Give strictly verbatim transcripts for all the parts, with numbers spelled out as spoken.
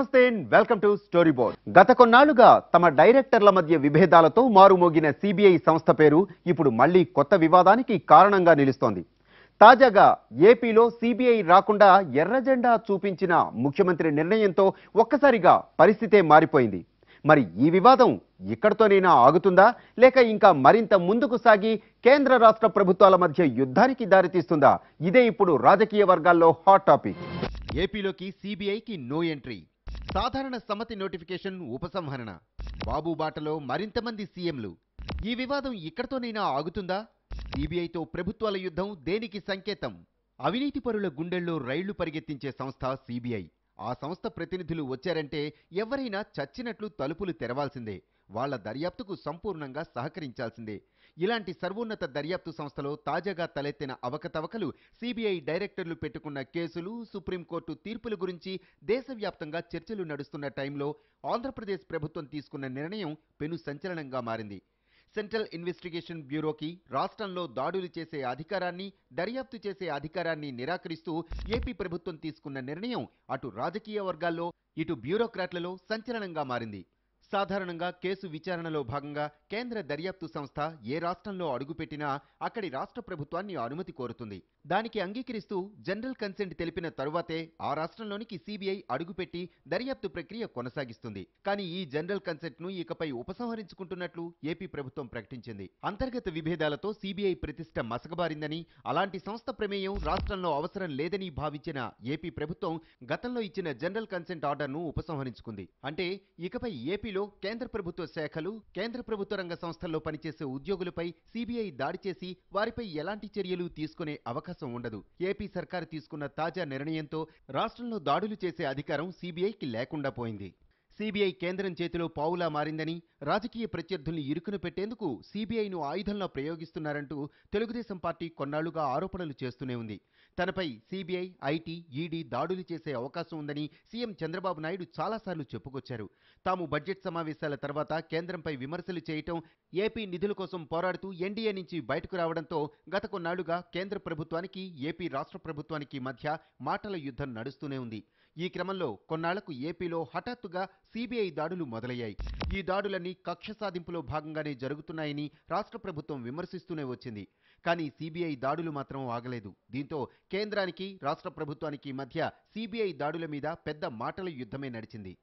నమస్తే welcome to story board. గత కొన్నాళ్లుగా తమ డైరెక్టర్ల మధ్య విభేదాలతో మారుమోగిన సిబిఐ సంస్థ పేరు ఇప్పుడు మళ్లీ కొత్త వివాదానికి కారణంగా నిలుస్తోంది. తాజాగా ఏపీలో సిబిఐ రాకుండా ఎర్ర జెండా చూపించిన ముఖ్యమంత్రి నిర్ణయంతో ఒక్కసారిగా పరిస్థితే మారిపోయింది. మరి ఈ వివాదం ఇక్కడితోనైనా ఆగుతుందా, లేక ఇంకా మరింత ముందుకు సాగి కేంద్ర రాష్ట్ర ప్రభుత్వాల మధ్య యుద్ధానికి దారితీస్తుందా? ఇదే ఇప్పుడు రాజకీయ వర్గాల్లో హాట్ టాపిక్. ఏపీలోకి సిబిఐకి నో ఎంట్రీ, సాధారణ సమ్మతి నోటిఫికేషన్ ఉపసంహరణ, బాబు బాటలో మరింత మంది సీఎంలు. ఈ వివాదం ఇక్కడితోనైనా ఆగుతుందా? సిబిఐతో ప్రభుత్వాల యుద్ధం దేనికి సంకేతం? అవినీతి పరుల గుండెల్లో రైళ్లు పరిగెత్తించే సంస్థ సిబిఐ. ఆ సంస్థ ప్రతినిధులు వచ్చారంటే ఎవరైనా చచ్చినట్లు తలుపులు తెరవాల్సిందే, వాళ్ల దర్యాప్తుకు సంపూర్ణంగా సహకరించాల్సిందే. ఇలాంటి సర్వోన్నత దర్యాప్తు సంస్థలో తాజాగా తలెత్తిన అవకతవకలు, సిబిఐ డైరెక్టర్లు పెట్టుకున్న కేసులు, సుప్రీంకోర్టు తీర్పుల గురించి దేశవ్యాప్తంగా చర్చలు నడుస్తున్న టైంలో ఆంధ్రప్రదేశ్ ప్రభుత్వం తీసుకున్న నిర్ణయం పెను సంచలనంగా మారింది. సెంట్రల్ ఇన్వెస్టిగేషన్ బ్యూరోకి రాష్ట్రంలో దాడులు చేసే అధికారాన్ని, దర్యాప్తు చేసే అధికారాన్ని నిరాకరిస్తూ ఏపీ ప్రభుత్వం తీసుకున్న నిర్ణయం అటు రాజకీయ వర్గాల్లో, ఇటు బ్యూరోక్రాట్లలో సంచలనంగా మారింది. సాధారణంగా కేసు విచారణలో భాగంగా కేంద్ర దర్యాప్తు సంస్థ ఏ రాష్ట్రంలో అడుగుపెట్టినా అక్కడి రాష్ట్ర ప్రభుత్వాన్ని అనుమతి కోరుతుంది. దానికి అంగీకరిస్తూ జనరల్ కన్సెంట్ తెలిపిన తరువాతే ఆ రాష్ట్రంలోనికి సిబిఐ అడుగుపెట్టి దర్యాప్తు ప్రక్రియ కొనసాగిస్తుంది. కానీ ఈ జనరల్ కన్సెంట్ ను ఇకపై ఉపసంహరించుకుంటున్నట్లు ఏపీ ప్రభుత్వం ప్రకటించింది. అంతర్గత విభేదాలతో సిబిఐ ప్రతిష్ట మసకబారిందని, అలాంటి సంస్థ ప్రమేయం రాష్ట్రంలో అవసరం లేదని భావించిన ఏపీ ప్రభుత్వం గతంలో ఇచ్చిన జనరల్ కన్సెంట్ ఆర్డర్ ను ఉపసంహరించుకుంది. అంటే ఇకపై ఏపీలో కేంద్ర ప్రభుత్వ శాఖలు, కేంద్ర ప్రభుత్వ రంగ సంస్థల్లో పనిచేసే ఉద్యోగులపై సిబిఐ దాడి చేసి వారిపై ఎలాంటి చర్యలు తీసుకునే అవకాశం ఉండదు. ఏపీ సర్కారు తీసుకున్న తాజా నిర్ణయంతో రాష్ట్రంలో దాడులు చేసే అధికారం సిబిఐకి లేకుండా పోయింది. సిబిఐ కేంద్రం చేతిలో పావులా మారిందని, రాజకీయ ప్రత్యర్థుల్ని ఇరుకున పెట్టేందుకు సిబిఐను ఆయుధంలా ప్రయోగిస్తున్నారంటూ తెలుగుదేశం పార్టీ కొన్నాళ్లుగా ఆరోపణలు చేస్తూనే ఉంది. తనపై సిబిఐ, ఐటీ, ఈడీ దాడులు చేసే అవకాశం ఉందని సీఎం చంద్రబాబు నాయుడు చాలాసార్లు చెప్పుకొచ్చారు. తాము బడ్జెట్ సమావేశాల తర్వాత కేంద్రంపై విమర్శలు చేయటం, ఏపీ నిధుల కోసం పోరాడుతూ ఎన్డీఏ నుంచి బయటకు రావడంతో గత కొన్నాళ్లుగా కేంద్ర ప్రభుత్వానికి, ఏపీ రాష్ట్ర ప్రభుత్వానికి మధ్య మాటల యుద్ధం నడుస్తూనే ఉంది. ఈ క్రమంలో కొన్నాళ్లకు ఏపీలో హఠాత్తుగా సిబిఐ దాడులు మొదలయ్యాయి. ఈ దాడులన్నీ కక్ష సాధింపులో భాగంగానే జరుగుతున్నాయని రాష్ట్ర ప్రభుత్వం విమర్శిస్తూనే వచ్చింది. కానీ సిబిఐ దాడులు మాత్రం ఆగలేదు. దీంతో కేంద్రానికి, రాష్ట్ర ప్రభుత్వానికి మధ్య సిబిఐ దాడుల మీద పెద్ద మాటల యుద్ధమే నడిచింది.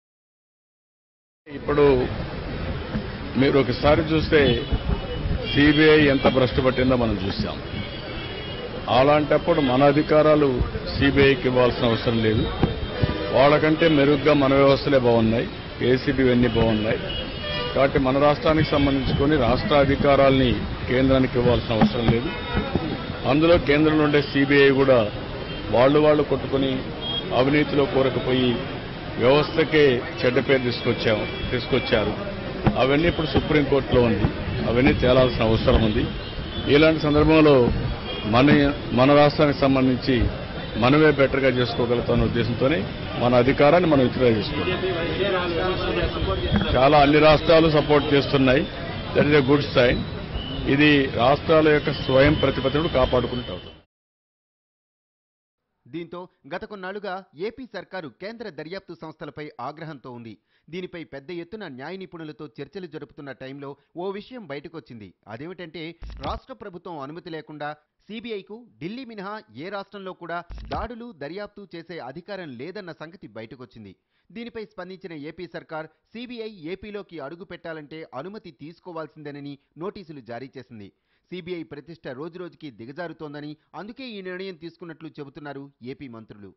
ఇప్పుడు మీరు ఒకసారి చూస్తే సిబిఐ ఎంత భ్రష్టు పట్టిందో మనం చూసాం. అలాంటప్పుడు మన అధికారాలు సిబిఐకి ఇవ్వాల్సిన అవసరం లేదు. వాళ్ళకంటే మెరుగ్గా మన వ్యవస్థలే బాగున్నాయి, ఏసీబీ ఇవన్నీ బాగున్నాయి. కాబట్టి మన రాష్ట్రానికి సంబంధించుకొని రాష్ట్ర అధికారాల్ని కేంద్రానికి ఇవ్వాల్సిన అవసరం లేదు. అందులో కేంద్రంలో ఉండే సిబిఐ కూడా వాళ్ళు వాళ్ళు కొట్టుకుని అవినీతిలో కూరకపోయి వ్యవస్థకే చెడ్డ పేరు తీసుకొచ్చాము తీసుకొచ్చారు అవన్నీ ఇప్పుడు సుప్రీంకోర్టులో ఉంది. అవన్నీ తేలాల్సిన అవసరం ఉంది. ఇలాంటి సందర్భంలో మన మన రాష్ట్రానికి సంబంధించి మనమే బెటర్గా చేసుకోగలుగుతాన్న ఉద్దేశంతోనే మన అధికారాన్ని మనం విత్డ్రా చేసుకోవాలి. చాలా అన్ని రాష్ట్రాలు సపోర్ట్ చేస్తున్నాయి. That is a good sign. ఇది రాష్ట్రాల యొక్క స్వయం ప్రతిపత్తిని కాపాడుకున్నట్టు అవుతుంది. దీంతో గత కొన్నాళ్లుగా ఏపీ సర్కారు కేంద్ర దర్యాప్తు సంస్థలపై ఆగ్రహంతో ఉంది. దీనిపై పెద్ద ఎత్తున న్యాయ నిపుణులతో చర్చలు జరుపుతున్న టైంలో ఓ విషయం బయటకొచ్చింది. అదేమిటంటే రాష్ట్ర ప్రభుత్వం అనుమతి లేకుండా సిబిఐకు ఢిల్లీ మినహా ఏ రాష్ట్రంలో కూడా దాడులు, దర్యాప్తు చేసే అధికారం లేదన్న సంగతి బయటకొచ్చింది. దీనిపై స్పందించిన ఏపీ సర్కార్ సిబిఐ ఏపీలోకి అడుగు పెట్టాలంటే అనుమతి తీసుకోవాల్సిందేనని నోటీసులు జారీ చేసింది. సిబిఐ ప్రతిష్ట రోజురోజుకి దిగజారుతోందని, అందుకే ఈ నిర్ణయం తీసుకున్నట్లు చెబుతున్నారు ఏపీ మంత్రులు.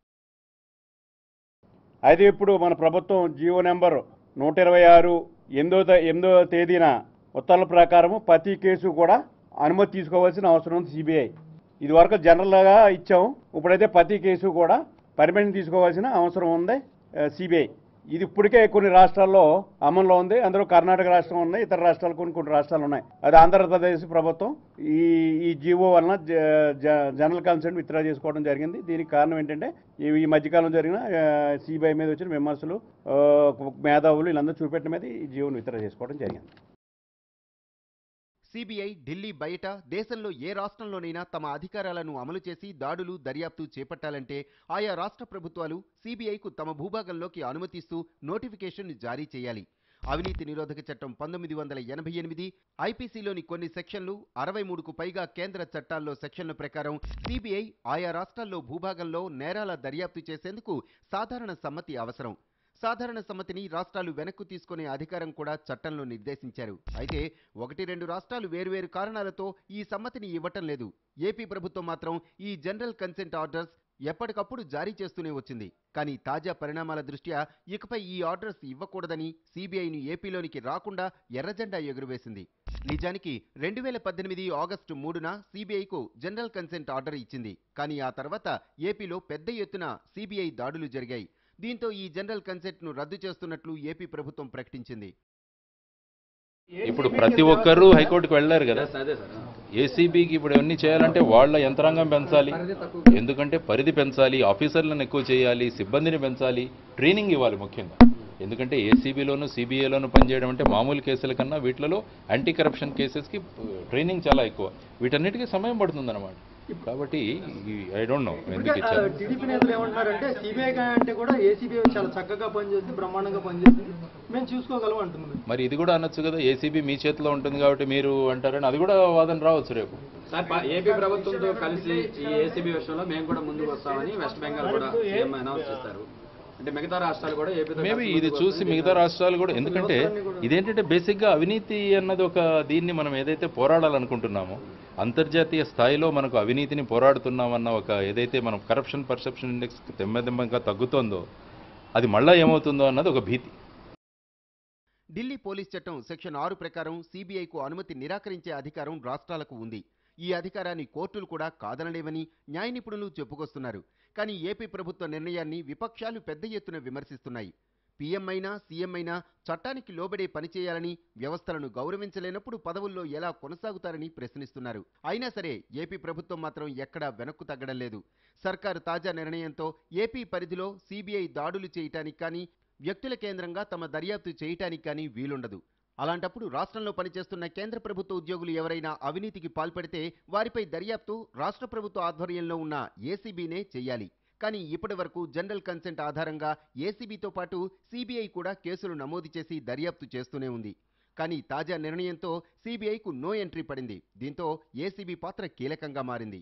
అయితే ఇప్పుడు మన ప్రభుత్వం జియో నెంబర్ నూట ఇరవై ఆరు ఎనిమిదో ఎనిమిదో తేదీన ఉత్తర్వుల ప్రకారము ప్రతి కేసు కూడా అనుమతి తీసుకోవాల్సిన అవసరం ఉంది సిబిఐ. ఇది వరకు జనరల్గా ఇచ్చాము, ఇప్పుడైతే ప్రతి కేసు కూడా పర్మిషన్ తీసుకోవాల్సిన అవసరం ఉంది సిబిఐ. ఇది ఇప్పటికే కొన్ని రాష్ట్రాల్లో అమల్లో ఉంది. అందులో కర్ణాటక రాష్ట్రం ఉన్నాయి, ఇతర రాష్ట్రాలు కొన్ని కొన్ని రాష్ట్రాలు ఉన్నాయి. అది ఆంధ్రప్రదేశ్ ప్రభుత్వం ఈ ఈ జీవో వలన జనరల్ కన్సెంట్ విత్డ్రా చేసుకోవడం జరిగింది. దీనికి కారణం ఏంటంటే ఈ మధ్యకాలం జరిగిన సిబిఐ మీద వచ్చిన విమర్శలు, మేధావులు వీళ్ళందరూ చూపెట్టిన మీద ఈ జీవోను విత్డ్రా చేసుకోవడం జరిగింది. సిబిఐ ఢిల్లీ బయట దేశంలో ఏ రాష్ట్రంలోనైనా తమ అధికారాలను అమలు చేసి దాడులు దర్యాప్తు చేపట్టాలంటే ఆయా రాష్ట్ర ప్రభుత్వాలు సిబిఐకు తమ భూభాగంలోకి అనుమతిస్తూ నోటిఫికేషన్ జారీ చేయాలి. అవినీతి నిరోధక చట్టం పంతొమ్మిది వందల ఎనభై ఎనిమిది, ఐపీసీలోని కొన్ని సెక్షన్లు, అరవై మూడుకు పైగా కేంద్ర చట్టాల్లో సెక్షన్ల ప్రకారం సిబిఐ ఆయా రాష్ట్రాల్లో భూభాగంలో నేరాల దర్యాప్తు చేసేందుకు సాధారణ సమ్మతి అవసరం. సాధారణ సమ్మతిని రాష్ట్రాలు వెనక్కు తీసుకునే అధికారం కూడా చట్టంలో నిర్దేశించారు. అయితే ఒకటి రెండు రాష్ట్రాలు వేర్వేరు కారణాలతో ఈ సమ్మతిని ఇవ్వటం లేదు. ఏపీ ప్రభుత్వం మాత్రం ఈ జనరల్ కన్సెంట్ ఆర్డర్స్ ఎప్పటికప్పుడు జారీ చేస్తూనే వచ్చింది. కానీ తాజా పరిణామాల దృష్ట్యా ఇకపై ఈ ఆర్డర్స్ ఇవ్వకూడదని సిబిఐని ఏపీలోనికి రాకుండా ఎర్రజెండా ఎగురవేసింది. నిజానికి రెండు వేల పద్దెనిమిది ఆగస్టు మూడున సిబిఐకు జనరల్ కన్సెంట్ ఆర్డర్ ఇచ్చింది. కానీ ఆ తర్వాత ఏపీలో పెద్ద ఎత్తున సిబిఐ దాడులు జరిగాయి. దీంతో ఈ జనరల్ కన్సెంట్ ను రద్దు చేస్తున్నట్లు ఏపీ ప్రభుత్వం ప్రకటించింది. ఇప్పుడు ప్రతి ఒక్కరూ హైకోర్టుకు వెళ్ళారు కదా. ఏసీబీకి ఇప్పుడు ఇవన్నీ చేయాలంటే వాళ్ళ యంత్రాంగం పెంచాలి, ఎందుకంటే పరిధి పెంచాలి, ఆఫీసర్లను ఎక్కువ చేయాలి, సిబ్బందిని పెంచాలి, ట్రైనింగ్ ఇవ్వాలి ముఖ్యంగా. ఎందుకంటే ఏసీబీలోను సిబిఐలోను పనిచేయడం అంటే మామూలు కేసుల కన్నా వీటిలో యాంటీ కరప్షన్ కేసెస్కి ట్రైనింగ్ చాలా ఎక్కువ. వీటన్నిటికీ సమయం పడుతుందన్నమాట. కాబట్టి ఐ డోంట్ నో ఎందుకు ఇచ్చారు. టీడీపీ నేతలు ఏమంటున్నారంటే సిబిఐ అంటే కూడా ఏసీబీ చాలా చక్కగా పనిచేస్తుంది, బ్రహ్మాండంగా పనిచేస్తుంది, మేము చూసుకోగలం అంటున్నారు. మరి ఇది కూడా అనొచ్చు కదా, ఏసీబీ మీ చేతిలో ఉంటుంది కాబట్టి మీరు అంటారని అది కూడా వాదన రావచ్చు రేపు. సార్ ఏపీ ప్రభుత్వంతో కలిసి ఈ ఏసీబీ విషయంలో మేము కూడా ముందుకు వస్తామని వెస్ట్ బెంగాల్ కూడా సీఎం అనౌన్స్ చేస్తారు. అంటే మిగతా రాష్ట్రాలు కూడా ఏపీ మేబీ ఇది చూసి మిగతా రాష్ట్రాలు కూడా, ఎందుకంటే ఇదేంటంటే బేసిక్గా అవినీతి అన్నది ఒక దీన్ని మనం ఏదైతే పోరాడాలనుకుంటున్నామో అంతర్జాతీయ స్థాయిలో మనకు అవినీతిని పోరాడుతున్నామన్న ఒక ఏదైతే మనం కరప్షన్ పర్సెప్షన్ ఇండెక్స్ తెమ్మెదెమ్మంగా తగ్గుతోందో అది మళ్ళా ఏమవుతుందో అన్నది ఒక భీతి. ఢిల్లీ పోలీస్ చట్టం సెక్షన్ ఆరు ప్రకారం సిబిఐకు అనుమతి నిరాకరించే అధికారం రాష్ట్రాలకు ఉంది. ఈ అధికారాన్ని కోర్టులు కూడా కాదనలేవని న్యాయ నిపుణులు చెప్పుకొస్తున్నారు. కానీ ఏపీ ప్రభుత్వ నిర్ణయాన్ని విపక్షాలు పెద్ద ఎత్తున విమర్శిస్తున్నాయి. పీఎం అయినా సీఎం అయినా చట్టానికి లోబడే పనిచేయాలని, వ్యవస్థలను గౌరవించలేనప్పుడు పదవుల్లో ఎలా కొనసాగుతారని ప్రశ్నిస్తున్నారు. అయినా సరే ఏపీ ప్రభుత్వం మాత్రం ఎక్కడా వెనక్కు తగ్గడం లేదు. సర్కారు తాజా నిర్ణయంతో ఏపీ పరిధిలో సిబిఐ దాడులు చేయటానికి కానీ, వ్యక్తుల కేంద్రంగా తమ దర్యాప్తు చేయటానికి కానీ వీలుండదు. అలాంటప్పుడు రాష్ట్రంలో పనిచేస్తున్న కేంద్ర ప్రభుత్వ ఉద్యోగులు ఎవరైనా అవినీతికి పాల్పడితే వారిపై దర్యాప్తు రాష్ట్ర ప్రభుత్వ ఆధ్వర్యంలో ఉన్న ఏసీబీనే చేయాలి. కానీ ఇప్పటి వరకు జనరల్ కన్సెంట్ ఆధారంగా ఏసీబీతో పాటు సిబిఐ కూడా కేసులు నమోదు చేసి దర్యాప్తు చేస్తూనే ఉంది. కానీ తాజా నిర్ణయంతో సిబిఐకు నో ఎంట్రీ పడింది. దీంతో ఏసీబీ పాత్ర కీలకంగా మారింది.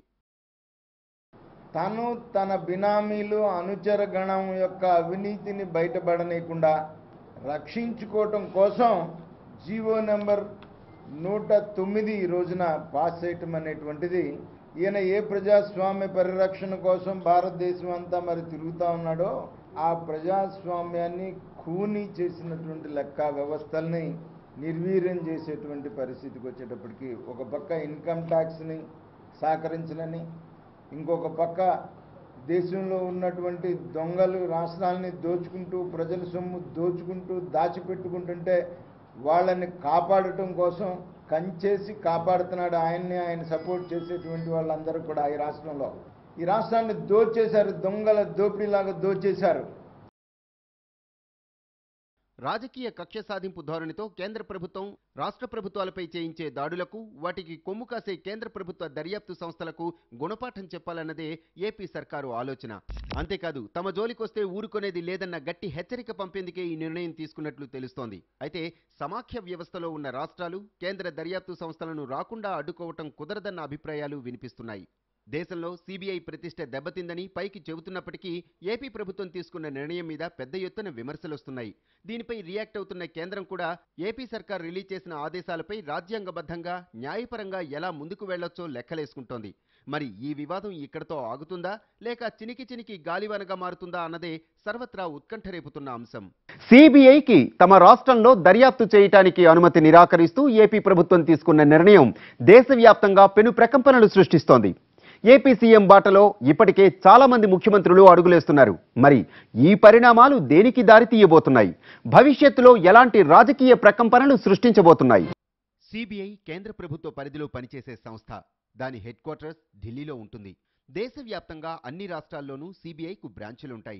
తను తన బినామీలు అనుచర గణం యొక్క అవినీతిని బయటపడనీయకుండా రక్షించుకోవటం కోసం జీవో నెంబర్ నూట తొమ్మిది ఈ రోజున పాస్ చేయటం అనేటువంటిది, ఈయన ఏ ప్రజాస్వామ్య పరిరక్షణ కోసం భారతదేశం అంతా మరి తిరుగుతూ ఉన్నాడో ఆ ప్రజాస్వామ్యాన్ని ఖూనీ చేసినటువంటి లెక్క వ్యవస్థల్ని నిర్వీర్యం చేసేటువంటి పరిస్థితికి వచ్చేటప్పటికి ఒక పక్క ఇన్కమ్ ట్యాక్స్ని సహకరించలని, ఇంకొక పక్క దేశంలో ఉన్నటువంటి దొంగలు రాష్ట్రాలని దోచుకుంటూ ప్రజల సొమ్ము దోచుకుంటూ దాచిపెట్టుకుంటుంటే వాళ్ళని కాపాడటం కోసం కంచేసి కాపాడుతున్నాడు ఆయన్ని, ఆయన సపోర్ట్ చేసేటువంటి వాళ్ళందరూ కూడా ఈ రాష్ట్రంలో. ఈ రాష్ట్రాన్ని దోచేశారు, దొంగల దోపిడీలాగా దోచేశారు. రాజకీయ కక్ష సాధింపు ధోరణితో కేంద్ర ప్రభుత్వం రాష్ట్ర ప్రభుత్వాలపై చేయించే దాడులకు, వాటికి కొమ్ము కాసే కేంద్ర ప్రభుత్వ దర్యాప్తు సంస్థలకు గుణపాఠం చెప్పాలన్నదే ఏపీ సర్కారు ఆలోచన. అంతేకాదు తమ జోలికొస్తే ఊరుకునేది లేదన్న గట్టి హెచ్చరిక పంపేందుకే ఈ నిర్ణయం తీసుకున్నట్లు తెలుస్తోంది. అయితే సమాఖ్య వ్యవస్థలో ఉన్న రాష్ట్రాలు కేంద్ర దర్యాప్తు సంస్థలను రాకుండా అడ్డుకోవటం కుదరదన్న అభిప్రాయాలు వినిపిస్తున్నాయి. దేశంలో సిబిఐ ప్రతిష్ట దెబ్బతిందని పైకి చెబుతున్నప్పటికీ ఏపీ ప్రభుత్వం తీసుకున్న నిర్ణయం మీద పెద్ద ఎత్తున విమర్శలొస్తున్నాయి. దీనిపై రియాక్ట్ అవుతున్న కేంద్రం కూడా ఏపీ సర్కార్ రిలీజ్ చేసిన ఆదేశాలపై రాజ్యాంగబద్ధంగా, న్యాయపరంగా ఎలా ముందుకు వెళ్లొచ్చో లెక్కలేసుకుంటోంది. మరి ఈ వివాదం ఇక్కడతో ఆగుతుందా, లేక చినికి చినికి గాలివానగా మారుతుందా అన్నదే సర్వత్రా ఉత్కంఠ రేపుతున్న అంశం. సిబిఐకి తమ రాష్ట్రంలో దర్యాప్తు చేయటానికి అనుమతి నిరాకరిస్తూ ఏపీ ప్రభుత్వం తీసుకున్న నిర్ణయం దేశవ్యాప్తంగా పెను ప్రకంపనలు సృష్టిస్తోంది. ఏపీ సీఎం బాటలో ఇప్పటికే చాలా మంది ముఖ్యమంత్రులు అడుగులేస్తున్నారు. మరి ఈ పరిణామాలు దేనికి దారి తీయబోతున్నాయి? భవిష్యత్తులో ఎలాంటి రాజకీయ ప్రకంపనలు సృష్టించబోతున్నాయి? సిబిఐ కేంద్ర ప్రభుత్వ పరిధిలో పనిచేసే సంస్థ. దాని హెడ్ క్వార్టర్స్ ఢిల్లీలో ఉంటుంది. దేశవ్యాప్తంగా అన్ని రాష్ట్రాల్లోనూ సిబిఐకు బ్రాంచులుంటాయి.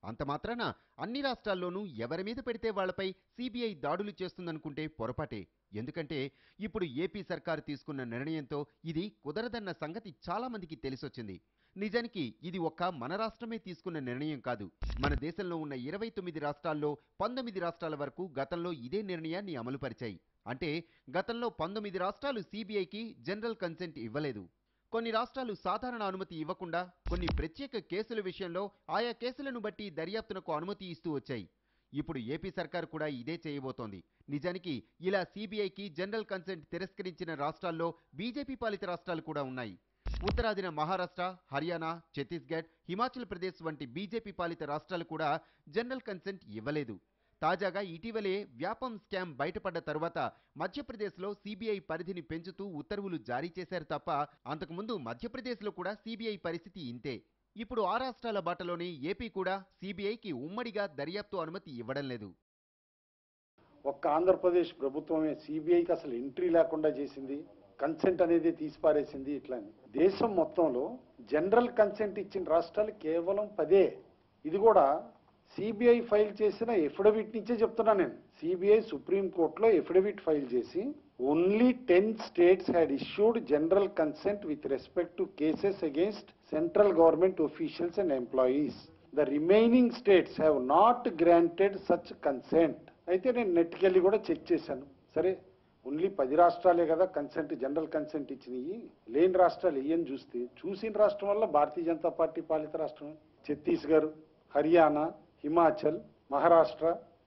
అంత మాత్రాన అన్ని రాష్ట్రాల్లోనూ ఎవరి మీద పెడితే వాళ్లపై సీబీఐ దాడులు చేస్తుందనుకుంటే పొరపాటే. ఎందుకంటే ఇప్పుడు ఏపీ సర్కారు తీసుకున్న నిర్ణయంతో ఇది కుదరదన్న సంగతి చాలా మందికి తెలిసొచ్చింది. నిజానికి ఇది ఒక్క మన రాష్ట్రమే తీసుకున్న నిర్ణయం కాదు. మన దేశంలో ఉన్న ఇరవై తొమ్మిది రాష్ట్రాల్లో పంతొమ్మిది రాష్ట్రాల వరకు గతంలో ఇదే నిర్ణయాన్ని అమలుపరిచాయి. అంటే గతంలో పంతొమ్మిది రాష్ట్రాలు సీబీఐకి జనరల్ కన్సెంట్ ఇవ్వలేదు. కొన్ని రాష్ట్రాలు సాధారణ అనుమతి ఇవ్వకుండా కొన్ని ప్రత్యేక కేసుల విషయంలో ఆయా కేసులను బట్టి దర్యాప్తునకు అనుమతి ఇస్తూ వచ్చాయి. ఇప్పుడు ఏపీ సర్కారు కూడా ఇదే చేయబోతోంది. నిజానికి ఇలా సీబీఐకి జనరల్ కన్సెంట్ తిరస్కరించిన రాష్ట్రాల్లో బీజేపీ పాలిత రాష్ట్రాలు కూడా ఉన్నాయి. ఉత్తరాదిన మహారాష్ట్ర, హర్యానా, ఛత్తీస్గఢ్, హిమాచల్ ప్రదేశ్ వంటి బీజేపీ పాలిత రాష్ట్రాలు కూడా జనరల్ కన్సెంట్ ఇవ్వలేదు. తాజాగా ఇటీవలే వ్యాపం స్కామ్ బయటపడ్డ తరువాత మధ్యప్రదేశ్లో సీబీఐ పరిధిని పెంచుతూ ఉత్తర్వులు జారీ చేశారు తప్ప అంతకుముందు మధ్యప్రదేశ్లో కూడా సీబీఐ పరిస్థితి ఇంతే. ఇప్పుడు ఆ రాష్ట్రాల బాటలోనే ఏపీ కూడా సీబీఐకి ఉమ్మడిగా దర్యాప్తు అనుమతి ఇవ్వడం లేదు. ఒక్క ఆంధ్రప్రదేశ్ ప్రభుత్వమే సీబీఐకి అసలు ఎంట్రీ లేకుండా చేసింది, కన్సెంట్ అనేది తీసిపారేసింది. ఇట్లా దేశం మొత్తంలో జనరల్ కన్సెంట్ ఇచ్చిన రాష్ట్రాలు కేవలం పదే. ఇది కూడా సిబిఐ ఫైల్ చేసిన ఎఫిడవిట్ నుంచే చెప్తున్నా నేను. సిబిఐ సుప్రీంకోర్టులో ఎఫిడవిట్ ఫైల్ చేసి only ten states had issued general consent with respect to cases against central government officials and employees. The remaining states have not granted such consent. అయితే నేను నెట్కి వెళ్ళి కూడా చెక్ చేశాను. సరే ఓన్లీ పది రాష్ట్రాలే కదా కన్సెంట్ జనరల్ కన్సెంట్ ఇచ్చినాయి, లేని రాష్ట్రాలు ఏం చూస్తే చూసిన రాష్ట్రం వల్ల భారతీయ జనతా పార్టీ పాలిత రాష్ట్రం ఛత్తీస్గఢ్, హర్యానా, హిమాచల్, మహారాష్ట్ర.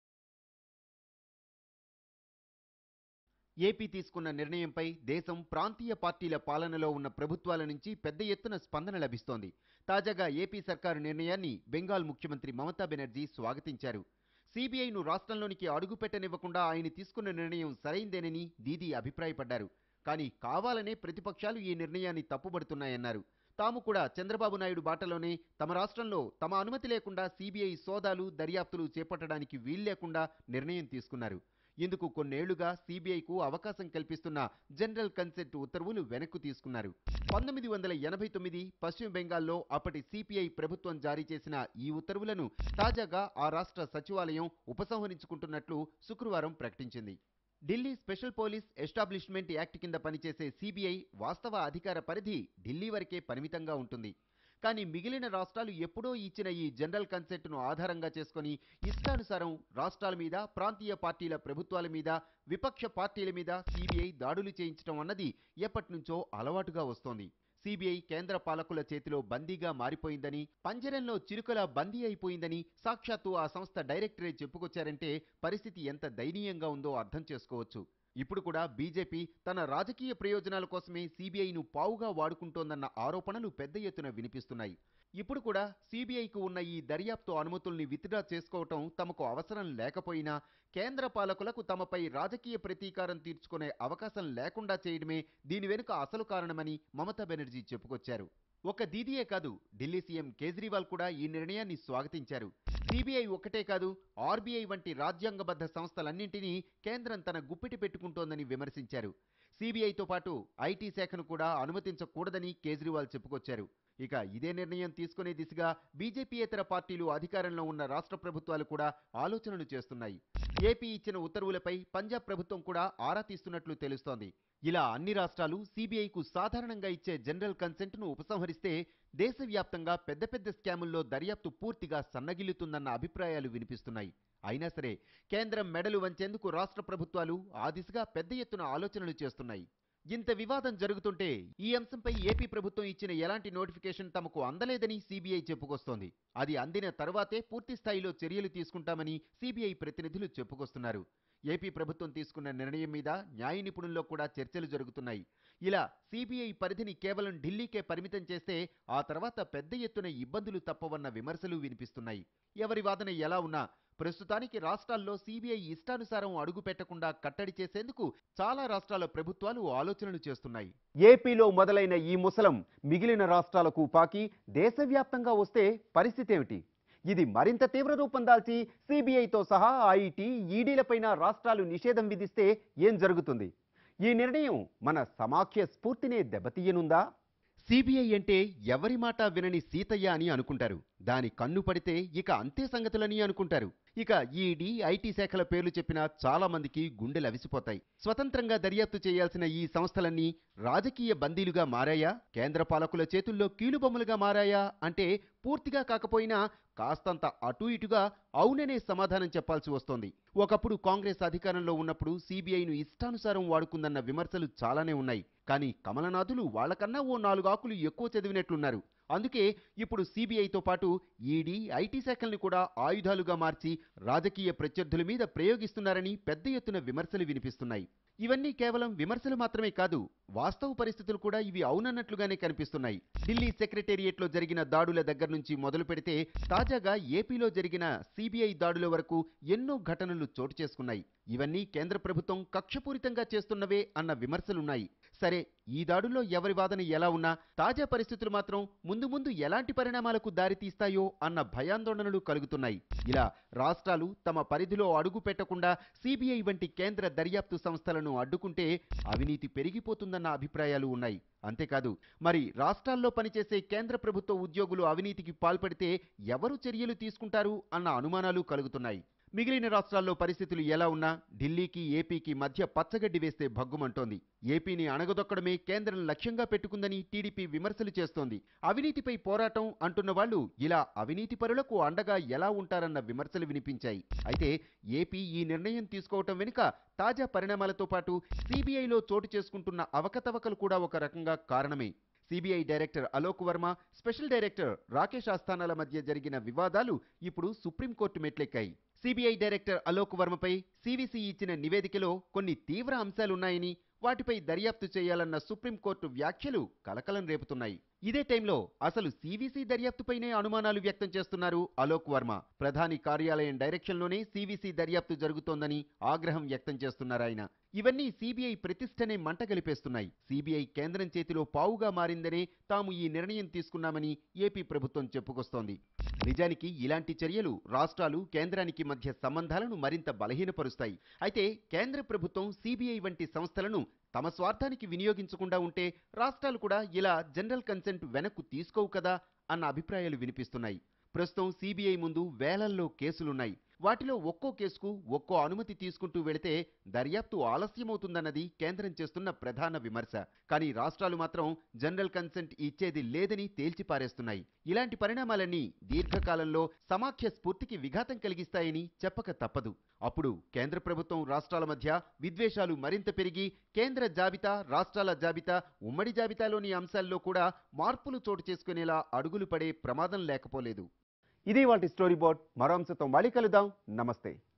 ఏపీ తీసుకున్న నిర్ణయంపై దేశం ప్రాంతీయ పార్టీల పాలనలో ఉన్న ప్రభుత్వాల నుంచి పెద్ద ఎత్తున స్పందన లభిస్తోంది. తాజాగా ఏపీ సర్కారు నిర్ణయాన్ని బెంగాల్ ముఖ్యమంత్రి మమతా బెనర్జీ స్వాగతించారు. సీబీఐను రాష్ట్రంలోనికి అడుగుపెట్టనివ్వకుండా ఆయన తీసుకున్న నిర్ణయం సరైందేనని దీదీ అభిప్రాయపడ్డారు. కానీ కావాలనే ప్రతిపక్షాలు ఈ నిర్ణయాన్ని తప్పుబడుతున్నాయన్నారు. తాము కూడా చంద్రబాబు నాయుడు బాటలోనే తమ రాష్ట్రంలో తమ అనుమతి లేకుండా సీబీఐ సోదాలు దర్యాప్తులు చేపట్టడానికి వీల్లేకుండా నిర్ణయం తీసుకున్నారు. ఇందుకు కొన్నేళ్లుగా సీబీఐకు అవకాశం కల్పిస్తున్న జనరల్ కన్సెంట్ ఉత్తర్వులు వెనక్కు తీసుకున్నారు. పంతొమ్మిది వందల ఎనభై తొమ్మిది పశ్చిమ బెంగాల్లో అప్పటి సిపిఐ ప్రభుత్వం జారీ చేసిన ఈ ఉత్తర్వులను తాజాగా ఆ రాష్ట్ర సచివాలయం ఉపసంహరించుకుంటున్నట్లు శుక్రవారం ప్రకటించింది. Delhi special police establishment act కింద పనిచేసే సీబీఐ వాస్తవ అధికార పరిధి ఢిల్లీ వరకే పరిమితంగా ఉంటుంది. కానీ మిగిలిన రాష్ట్రాలు ఎప్పుడో ఇచ్చిన ఈ జనరల్ కన్సెంట్ను ఆధారంగా చేసుకుని ఇష్టానుసారం రాష్ట్రాల మీద, ప్రాంతీయ పార్టీల ప్రభుత్వాల మీద, విపక్ష పార్టీల మీద సీబీఐ దాడులు చేయించడం అన్నది ఎప్పటినుంచో అలవాటుగా వస్తోంది. సీబీఐ కేంద్ర పాలకుల చేతిలో బందీగా మారిపోయిందని, పంజరంలో చిలుకలా బందీ అయిపోయిందని సాక్షాత్తు ఆ సంస్థ డైరెక్టరే చెప్పుకొచ్చారంటే పరిస్థితి ఎంత దయనీయంగా ఉందో అర్థం చేసుకోవచ్చు. ఇప్పుడు కూడా బీజేపీ తన రాజకీయ ప్రయోజనాల కోసమే సీబీఐను పావుగా వాడుకుంటోందన్న ఆరోపణలు పెద్ద ఎత్తున వినిపిస్తున్నాయి. ఇప్పుడు కూడా సీబీఐకు ఉన్న ఈ దర్యాప్తు అనుమతుల్ని విత్డ్రా చేసుకోవటం తమకు అవసరం లేకపోయినా కేంద్ర పాలకులకు తమపై రాజకీయ ప్రతీకారం తీర్చుకునే అవకాశం లేకుండా చేయడమే దీని వెనుక అసలు కారణమని మమతా బెనర్జీ చెప్పుకొచ్చారు. ఒక దీదీయే కాదు, ఢిల్లీ సీఎం కేజ్రీవాల్ కూడా ఈ నిర్ణయాన్ని స్వాగతించారు. సీబీఐ ఒక్కటే కాదు, ఆర్బీఐ వంటి రాజ్యాంగబద్ధ సంస్థలన్నింటినీ కేంద్రం తన గుప్పిటి పెట్టుకుంటోందని విమర్శించారు. సీబీఐతో పాటు ఐటీ శాఖను కూడా అనుమతించకూడదని కేజ్రీవాల్ చెప్పుకొచ్చారు. ఇక ఇదే నిర్ణయం తీసుకునే దిశగా బీజేపీయేతర పార్టీలు అధికారంలో ఉన్న రాష్ట్ర ప్రభుత్వాలు కూడా ఆలోచనలు చేస్తున్నాయి. ఏపీ ఇచ్చిన ఉత్తర్వులపై పంజాబ్ ప్రభుత్వం కూడా ఆరా తీస్తున్నట్లు తెలుస్తోంది. ఇలా అన్ని రాష్ట్రాలు సీబీఐకు సాధారణంగా ఇచ్చే జనరల్ కన్సెంట్ను ఉపసంహరిస్తే దేశవ్యాప్తంగా పెద్ద పెద్ద స్కాముల్లో దర్యాప్తు పూర్తిగా సన్నగిల్లుతుందన్న అభిప్రాయాలు వినిపిస్తున్నాయి. అయినా సరే కేంద్రం మెడలు వంచేందుకు రాష్ట్ర ప్రభుత్వాలు ఆ దిశగా పెద్ద ఎత్తున ఆలోచనలు చేస్తున్నాయి. ఇంత వివాదం జరుగుతుంటే ఈ అంశంపై ఏపీ ప్రభుత్వం ఇచ్చిన ఎలాంటి నోటిఫికేషన్ తమకు అందలేదని సీబీఐ చెప్పుకొస్తోంది. అది అందిన తర్వాతే పూర్తి స్థాయిలో చర్యలు తీసుకుంటామని సీబీఐ ప్రతినిధులు చెప్పుకొస్తున్నారు. ఏపీ ప్రభుత్వం తీసుకున్న నిర్ణయం మీద న్యాయ నిపుణుల్లో కూడా చర్చలు జరుగుతున్నాయి. ఇలా సీబీఐ పరిధిని కేవలం ఢిల్లీకే పరిమితం చేస్తే ఆ తర్వాత పెద్ద ఎత్తున ఇబ్బందులు తప్పవన్న విమర్శలు వినిపిస్తున్నాయి. ఎవరి వాదన ఎలా ఉన్నా ప్రస్తుతానికి రాష్ట్రాల్లో సీబీఐ ఇష్టానుసారం అడుగు పెట్టకుండా కట్టడి చేసేందుకు చాలా రాష్ట్రాల ప్రభుత్వాలు ఆలోచనలు చేస్తున్నాయి. ఏపీలో మొదలైన ఈ ముసలం మిగిలిన రాష్ట్రాలకు పాకి దేశవ్యాప్తంగా వస్తే పరిస్థితి ఏమిటి? ఇది మరింత తీవ్ర రూపం దాల్చి సీబీఐతో సహా ఐటీ, ఈడీలపైన రాష్ట్రాలు నిషేధం విధిస్తే ఏం జరుగుతుంది? ఈ నిర్ణయం మన సమాఖ్య స్ఫూర్తినే దెబ్బతీయనుందా? సిబిఐ అంటే ఎవరి మాట వినని సీతయ్య అని అనుకుంటారు. దాని కన్ను పడితే ఇక అంతే సంగతులని అనుకుంటారు. ఇక ఈడీ, ఐటీ శాఖల పేర్లు చెప్పినా చాలా మందికి గుండెలు అవిసిపోతాయి. స్వతంత్రంగా దర్యాప్తు చేయాల్సిన ఈ సంస్థలన్నీ రాజకీయ బందీలుగా మారాయా, కేంద్ర పాలకుల చేతుల్లో కీలుబొమ్మలుగా మారాయా అంటే పూర్తిగా కాకపోయినా కాస్తంత అటూ ఇటుగా అవుననే సమాధానం చెప్పాల్సి వస్తోంది. ఒకప్పుడు కాంగ్రెస్ అధికారంలో ఉన్నప్పుడు సిబిఐను ఇష్టానుసారం వాడుకుందన్న విమర్శలు చాలానే ఉన్నాయి. కానీ కమలనాథులు వాళ్లకన్నా ఓ నాలుగు ఆకులు ఎక్కువ చదివినట్లున్నారు. అందుకే ఇప్పుడు సిబిఐతో పాటు ఈడీ, ఐటీ శాఖల్ని కూడా ఆయుధాలుగా మార్చి రాజకీయ ప్రత్యర్థుల మీద ప్రయోగిస్తున్నారని పెద్ద ఎత్తున విమర్శలు వినిపిస్తున్నాయి. ఇవన్నీ కేవలం విమర్శలు మాత్రమే కాదు, వాస్తవ పరిస్థితులు కూడా ఇవి అవునన్నట్లుగానే కనిపిస్తున్నాయి. ఢిల్లీ సెక్రటేరియట్లో జరిగిన దాడుల దగ్గర నుంచి మొదలు పెడితే తాజాగా ఏపీలో జరిగిన సిబిఐ దాడుల వరకు ఎన్నో ఘటనలు చోటు చేసుకున్నాయి. ఇవన్నీ కేంద్ర ప్రభుత్వం కక్షపూరితంగా చేస్తున్నవే అన్న విమర్శలున్నాయి. సరే, ఈ దాడుల్లో ఎవరి వాదన ఎలా ఉన్నా తాజా పరిస్థితులు మాత్రం ముందు ముందు ఎలాంటి పరిణామాలకు దారితీస్తాయో అన్న భయాందోళనలు కలుగుతున్నాయి. ఇలా రాష్ట్రాలు తమ పరిధిలో అడుగు పెట్టకుండా సిబిఐ వంటి కేంద్ర దర్యాప్తు సంస్థలను అడ్డుకుంటే అవినీతి పెరిగిపోతుందన్న అభిప్రాయాలు ఉన్నాయి. అంతేకాదు, మరి రాష్ట్రాల్లో పనిచేసే కేంద్ర ప్రభుత్వ ఉద్యోగులు అవినీతికి పాల్పడితే ఎవరు చర్యలు తీసుకుంటారు అన్న అనుమానాలు కలుగుతున్నాయి. మిగిలిన రాష్ట్రాల్లో పరిస్థితులు ఎలా ఉన్నా ఢిల్లీకి, ఏపీకి మధ్య పచ్చగడ్డి వేస్తే భగ్గుమంటోంది. ఏపీని అణగదొక్కడమే కేంద్రం లక్ష్యంగా పెట్టుకుందని టీడీపీ విమర్శలు చేస్తోంది. అవినీతిపై పోరాటం అంటున్న వాళ్లు ఇలా అవినీతి పరులకు అండగా ఎలా ఉంటారన్న విమర్శలు వినిపించాయి. అయితే ఏపీ ఈ నిర్ణయం తీసుకోవటం వెనుక తాజా పరిణామాలతో పాటు సిబిఐలో చోటు చేసుకుంటున్న అవకతవకలు కూడా ఒక రకంగా కారణమే. CBI director Alok Varma, special director Rakesh ఆస్థానాల మధ్య జరిగిన వివాదాలు ఇప్పుడు సుప్రీంకోర్టు మెట్లెక్కాయి. సిబిఐ డైరెక్టర్ అలోక్ వర్మపై సివిసి ఇచ్చిన నివేదికలో కొన్ని తీవ్ర అంశాలున్నాయని, వాటిపై దర్యాప్తు చేయాలన్న సుప్రీంకోర్టు వ్యాఖ్యలు కలకలం రేపుతున్నాయి. ఇదే టైంలో అసలు సివిసి దర్యాప్తుపైనే అనుమానాలు వ్యక్తం చేస్తున్నారు అలోక్ వర్మ. ప్రధాని కార్యాలయం డైరెక్షన్లోనే సివిసి దర్యాప్తు జరుగుతోందని ఆగ్రహం వ్యక్తం చేస్తున్నారాయన. ఇవన్నీ సిబిఐ ప్రతిష్టనే మంటగలిపేస్తున్నాయి. సిబిఐ కేంద్రం చేతిలో పావుగా మారిందనే తాము ఈ నిర్ణయం తీసుకున్నామని ఏపీ ప్రభుత్వం చెప్పుకొస్తోంది. నిజానికి ఇలాంటి చర్యలు రాష్ట్రాలు, కేంద్రానికి మధ్య సంబంధాలను మరింత బలహీనపరుస్తాయి. అయితే కేంద్ర ప్రభుత్వం సిబిఐ వంటి సంస్థలను తమ స్వార్థానికి వినియోగించకుండా ఉంటే రాష్ట్రాలు కూడా ఇలా జనరల్ కన్సెంట్ వెనక్కు తీసుకోవు కదా అన్న అభిప్రాయాలు వినిపిస్తున్నాయి. ప్రస్తుతం సిబిఐ ముందు వేలల్లో కేసులున్నాయి. వాటిలో ఒక్కో కేసుకు ఒక్కో అనుమతి తీసుకుంటూ వెళితే దర్యాప్తు ఆలస్యమవుతుందన్నది కేంద్రం చేస్తున్న ప్రధాన విమర్శ. కానీ రాష్ట్రాలు మాత్రం జనరల్ కన్సెంట్ ఇచ్చేది లేదని తేల్చిపారేస్తున్నాయి. ఇలాంటి పరిణామాలన్నీ దీర్ఘకాలంలో సమాఖ్య స్ఫూర్తికి విఘాతం కలిగిస్తాయని చెప్పక తప్పదు. అప్పుడు కేంద్ర ప్రభుత్వం, రాష్ట్రాల మధ్య విద్వేషాలు మరింత పెరిగి కేంద్ర జాబితా, రాష్ట్రాల జాబితా, ఉమ్మడి జాబితాలోని అంశాల్లో కూడా మార్పులు చోటు చేసుకునేలా అడుగులు పడే ప్రమాదం లేకపోలేదు. ఇది వాటి స్టోరీ బోర్డ్. మరో అంశంతో మళ్ళీ కలుద్దాం. నమస్తే.